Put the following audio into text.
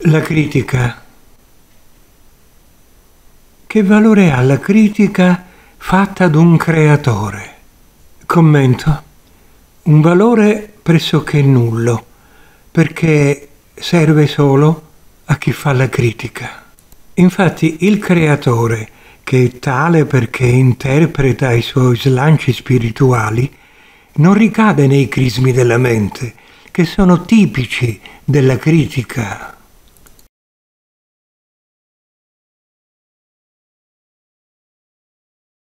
La critica. Che valore ha la critica fatta ad un creatore? Commento. Un valore pressoché nullo, perché serve solo a chi fa la critica. Infatti il creatore, che è tale perché interpreta i suoi slanci spirituali, non ricade nei crismi della mente, che sono tipici della critica.